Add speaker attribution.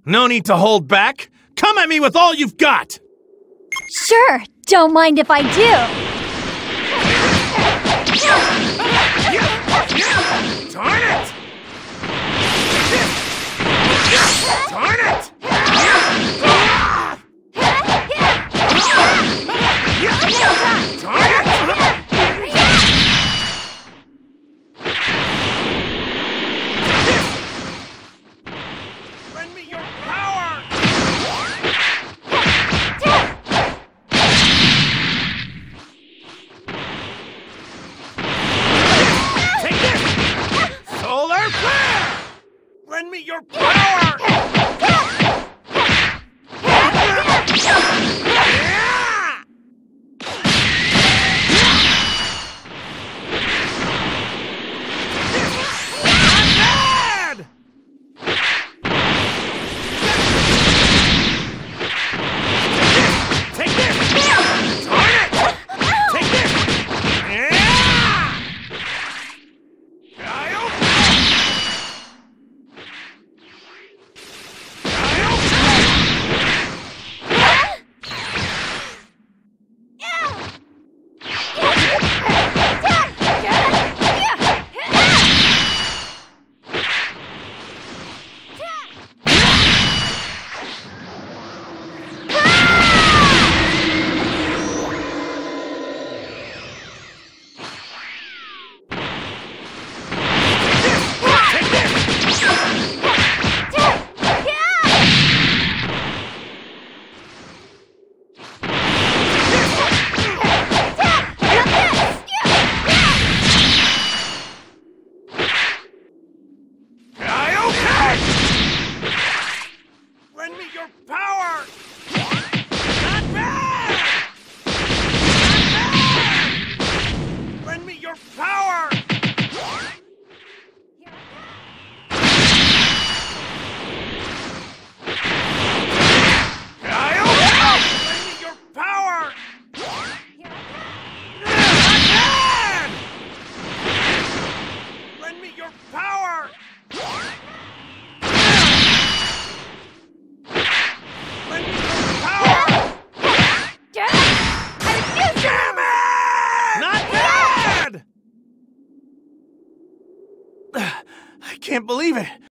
Speaker 1: No need to hold back. Come at me with all you've got!
Speaker 2: Sure, don't mind if I do.
Speaker 1: Darn it! Darn it! Lend me your power! Take this! Solar flare! Lend me your power! Lend me your power! Not bad! Not bad! Lend me your power! Lend me your power! Not bad! Lend me your power! I can't believe it!